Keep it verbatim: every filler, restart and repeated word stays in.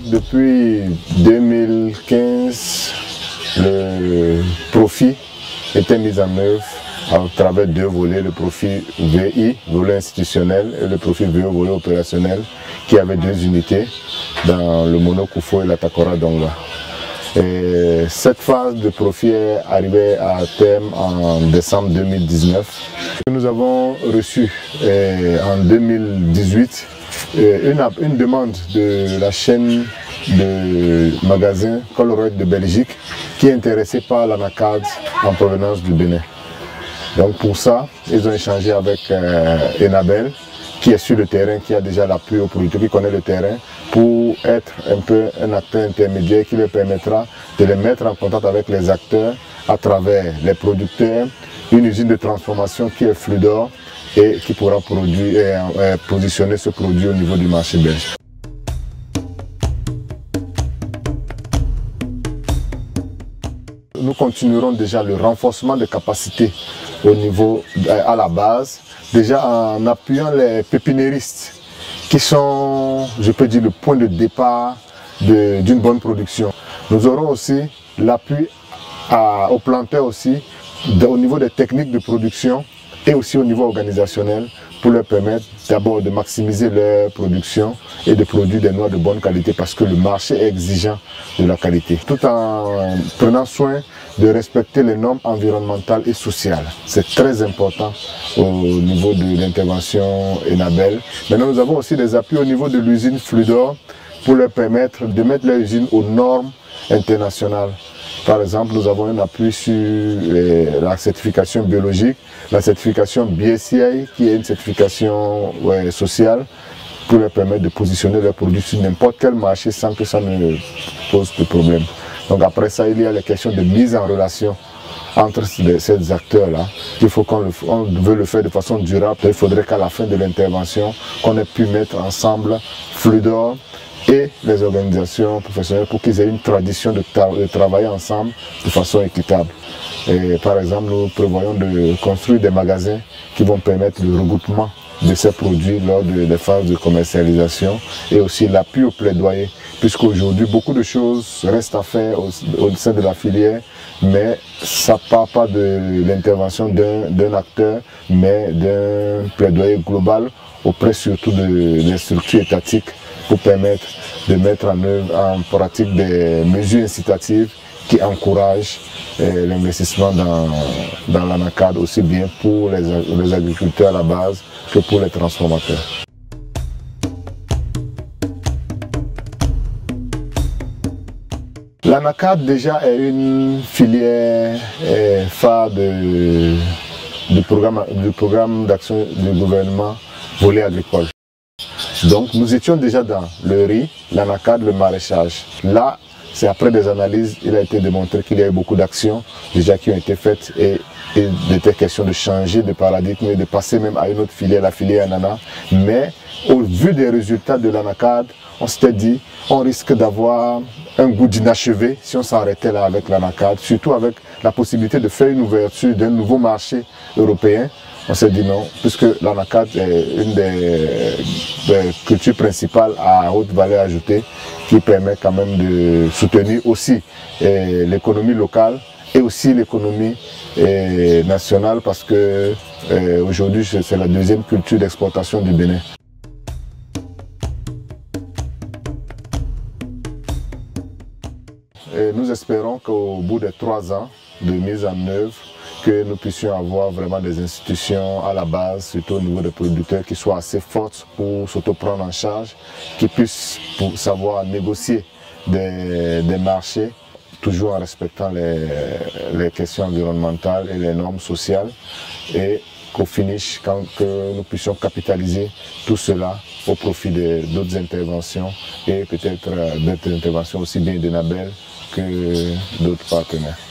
depuis deux mille quinze, le profit était mis en œuvre à travers deux volets, le profit V I, volet institutionnel, et le profit V O, volet opérationnel, qui avait deux unités dans le Mono-Koufo et la Takora Donga. Et cette phase de profit est arrivée à terme en décembre deux mille dix-neuf. Nous avons reçu eh, en deux mille dix-huit eh, une, une demande de la chaîne de magasins Colruyt de Belgique qui est intéressée par l'anacarde en provenance du Bénin. Donc pour ça, ils ont échangé avec euh, Enabel, qui est sur le terrain, qui a déjà l'appui au producteur, qui connaît le terrain, pour être un peu un acteur intermédiaire qui leur permettra de les mettre en contact avec les acteurs à travers les producteurs, une usine de transformation qui est Fludor et qui pourra produire, et, euh, positionner ce produit au niveau du marché belge. Nous continuerons déjà le renforcement des capacités au niveau, à la base, déjà en appuyant les pépinéristes qui sont, je peux dire, le point de départ d'une bonne production. Nous aurons aussi l'appui aux planteurs aussi, de, au niveau des techniques de production et aussi au niveau organisationnel pour leur permettre d'abord de maximiser leur production et de produire des noix de bonne qualité parce que le marché est exigeant de la qualité. Tout en prenant soin de respecter les normes environnementales et sociales. C'est très important au niveau de l'intervention Enabel. Maintenant, nous avons aussi des appuis au niveau de l'usine Fludor pour leur permettre de mettre leur usine aux normes internationales. Par exemple, nous avons un appui sur les, la certification biologique, la certification B S C I, qui est une certification ouais, sociale, pour leur permettre de positionner leurs produits sur n'importe quel marché sans que ça ne pose de problème. Donc après ça, il y a les questions de mise en relation entre ces acteurs-là. Il faut qu'on on veut le faire de façon durable. Il faudrait qu'à la fin de l'intervention, qu'on ait pu mettre ensemble Fludor et les organisations professionnelles pour qu'ils aient une tradition de, de travailler ensemble de façon équitable. Et par exemple, nous prévoyons de construire des magasins qui vont permettre le regroupement de ces produits lors de, des phases de commercialisation et aussi l'appui au plaidoyer, puisqu'aujourd'hui beaucoup de choses restent à faire au, au sein de la filière, mais ça ne part pas de l'intervention d'un acteur, mais d'un plaidoyer global auprès surtout de, des structures étatiques pour permettre de mettre en œuvre, en pratique des mesures incitatives qui encouragent eh, l'investissement dans, dans l'anacarde aussi bien pour les, les agriculteurs à la base que pour les transformateurs. L'anacarde déjà est une filière eh, phare de, du programme, du programme d'action du gouvernement volet agricole. Donc nous étions déjà dans le riz, l'anacarde, le maraîchage. Là, c'est après des analyses, il a été démontré qu'il y a eu beaucoup d'actions déjà qui ont été faites et il était question de changer de paradigme et de passer même à une autre filière, la filière ananas. Mais au vu des résultats de l'anacarde, on s'était dit on risque d'avoir un goût d'inachevé si on s'arrêtait là avec l'anacarde, surtout avec la possibilité de faire une ouverture d'un nouveau marché européen. On s'est dit non, puisque l'anacarde est une des, des cultures principales à haute valeur ajoutée qui permet quand même de soutenir aussi eh, l'économie locale et aussi l'économie eh, nationale parce que eh, aujourd'hui c'est la deuxième culture d'exportation du Bénin. Et nous espérons qu'au bout de trois ans de mise en œuvre, que nous puissions avoir vraiment des institutions à la base, surtout au niveau des producteurs, qui soient assez fortes pour s'auto-prendre en charge, qui puissent pour savoir négocier des, des marchés, toujours en respectant les, les questions environnementales et les normes sociales, et qu'au finish, quand que nous puissions capitaliser tout cela au profit d'autres interventions et peut-être d'autres interventions aussi bien d'Enabel que d'autres partenaires.